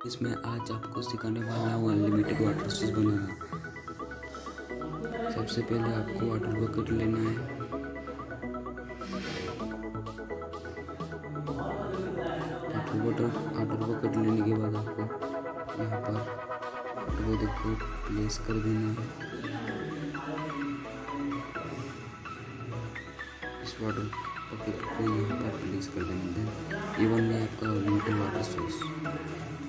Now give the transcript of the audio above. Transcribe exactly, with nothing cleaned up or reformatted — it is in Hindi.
इसमें आज आपको सिखाने वाला हूँ अनलिमिटेड वाटर सोर्स बनाना। सबसे पहले आपको वाटर बकेट लेना है। वाटर बकेट वाटर बकेट लेने के बाद आपको यहाँ पर वाटर बकेट को प्लेस कर देना है। इस वाटर बकेट को यहाँ पर प्लेस कर देना है। ये बन गया आपका अनलिमिटेड वाटर सोर्स।